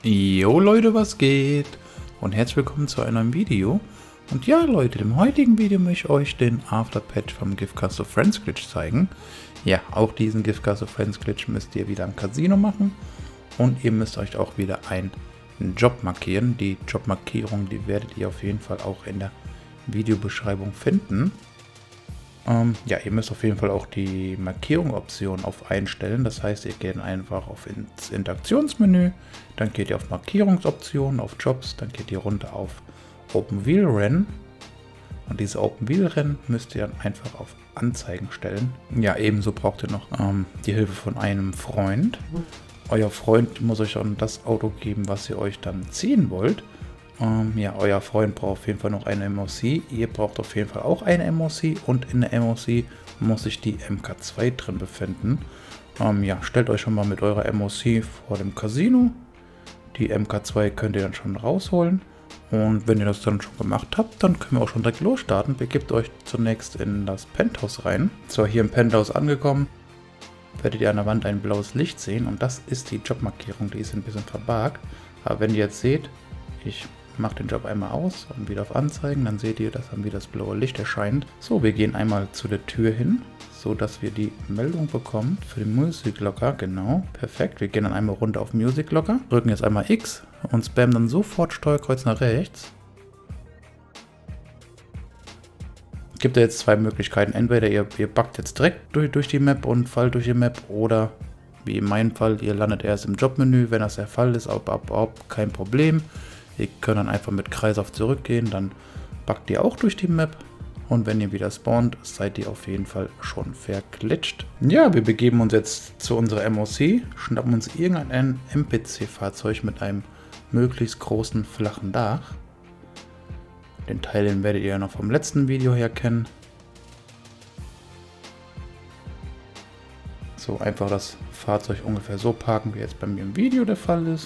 Jo Leute, was geht? Und herzlich willkommen zu einem neuen Video. Und ja Leute, im heutigen Video möchte ich euch den Afterpatch vom Giftcast of Friends Glitch zeigen. Ja, auch diesen Giftcast of Friends Glitch müsst ihr wieder im Casino machen. Und ihr müsst euch auch wieder einen Job markieren. Die Jobmarkierung, die werdet ihr auf jeden Fall auch in der Videobeschreibung finden. Ja, ihr müsst auf jeden Fall auch die Markierung-Option auf einstellen. Das heißt, ihr geht einfach ins Interaktionsmenü, dann geht ihr auf Markierungsoptionen, auf Jobs, dann geht ihr runter auf Open Wheel Rennen. Und diese Open Wheel Rennen müsst ihr dann einfach auf Anzeigen stellen. Ja, ebenso braucht ihr noch die Hilfe von einem Freund. Euer Freund muss euch dann das Auto geben, was ihr euch dann ziehen wollt. Ja, euer Freund braucht auf jeden Fall noch eine MOC. Ihr braucht auf jeden Fall auch eine MOC. Und in der MOC muss sich die MK2 drin befinden. Ja, stellt euch schon mal mit eurer MOC vor dem Casino. Die MK2 könnt ihr dann schon rausholen. Und wenn ihr das dann schon gemacht habt, dann können wir auch schon direkt losstarten. Begebt euch zunächst in das Penthouse rein. So, hier im Penthouse angekommen, werdet ihr an der Wand ein blaues Licht sehen. Und das ist die Jobmarkierung, die ist ein bisschen verbargt. Aber wenn ihr jetzt seht, ich mache den Job einmal aus und wieder auf Anzeigen, dann seht ihr, dass dann wieder das blaue Licht erscheint. So, wir gehen einmal zu der Tür hin, so dass wir die Meldung bekommen für den Music Locker. Genau, perfekt. Wir gehen dann einmal runter auf Music Locker, drücken jetzt einmal X und spammen dann sofort Steuerkreuz nach rechts. Es gibt ja jetzt zwei Möglichkeiten. Entweder ihr buggt jetzt direkt durch die Map und fallt durch die Map, oder wie in meinem Fall, ihr landet erst im Jobmenü. Wenn das der Fall ist, kein Problem. Ihr könnt dann einfach mit Kreis auf zurückgehen, dann buggt ihr auch durch die Map. Und wenn ihr wieder spawnt, seid ihr auf jeden Fall schon verglitscht. Ja, wir begeben uns jetzt zu unserer MOC, schnappen uns irgendein NPC-Fahrzeug mit einem möglichst großen flachen Dach. Den Teil, den werdet ihr ja noch vom letzten Video her kennen. So, einfach das Fahrzeug ungefähr so parken, wie jetzt bei mir im Video der Fall ist.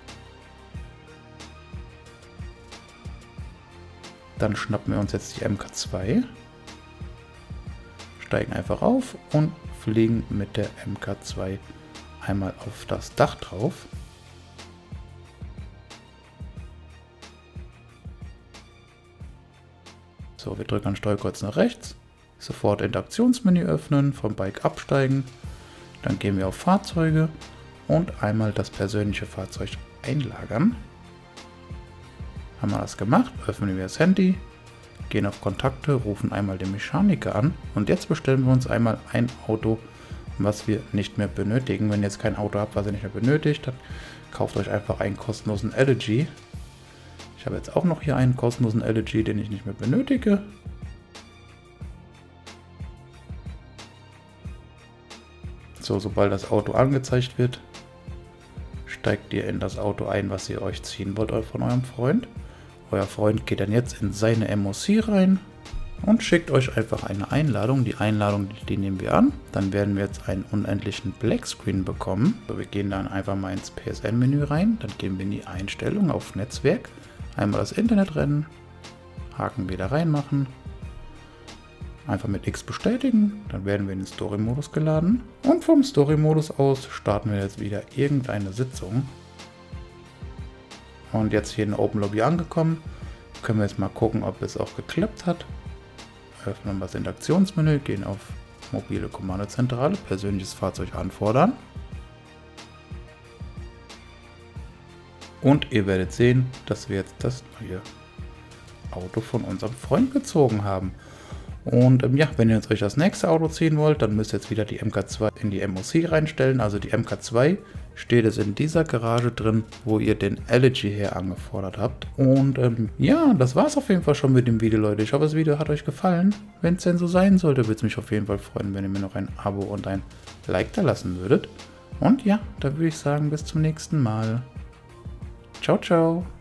Dann schnappen wir uns jetzt die MK2, steigen einfach auf und fliegen mit der MK2 einmal auf das Dach drauf. So, wir drücken an Steuerkreuz nach rechts, sofort Interaktionsmenü öffnen, vom Bike absteigen, dann gehen wir auf Fahrzeuge und einmal das persönliche Fahrzeug einlagern. Haben wir das gemacht, öffnen wir das Handy, gehen auf Kontakte, rufen einmal den Mechaniker an und jetzt bestellen wir uns einmal ein Auto, was wir nicht mehr benötigen. Wenn ihr jetzt kein Auto habt, was ihr nicht mehr benötigt, dann kauft euch einfach einen kostenlosen Elegy. Ich habe jetzt auch noch hier einen kostenlosen Elegy, den ich nicht mehr benötige. So, sobald das Auto angezeigt wird, steigt ihr in das Auto ein, was ihr euch ziehen wollt von eurem Freund. Euer Freund geht dann jetzt in seine MOC rein und schickt euch einfach eine Einladung. Die Einladung, die nehmen wir an. Dann werden wir jetzt einen unendlichen Black Screen bekommen. So, wir gehen dann einfach mal ins PSN-Menü rein. Dann gehen wir in die Einstellung auf Netzwerk. Einmal das Internet rennen. Haken wieder reinmachen. Einfach mit X bestätigen. Dann werden wir in den Story-Modus geladen. Und vom Story-Modus aus starten wir jetzt wieder irgendeine Sitzung. Und jetzt hier in der Open Lobby angekommen, können wir jetzt mal gucken, ob es auch geklappt hat. Öffnen wir das Interaktionsmenü, gehen auf mobile Kommandozentrale, persönliches Fahrzeug anfordern. Und ihr werdet sehen, dass wir jetzt das neue Auto von unserem Freund gezogen haben. Und ja, wenn ihr jetzt euch das nächste Auto ziehen wollt, dann müsst ihr jetzt wieder die MK2 in die MOC reinstellen. Also die MK2 steht es in dieser Garage drin, wo ihr den Elegy her angefordert habt. Und ja, das war es auf jeden Fall schon mit dem Video, Leute. Ich hoffe, das Video hat euch gefallen. Wenn es denn so sein sollte, würde es mich auf jeden Fall freuen, wenn ihr mir noch ein Abo und ein Like da lassen würdet. Und ja, da würde ich sagen, bis zum nächsten Mal. Ciao, ciao.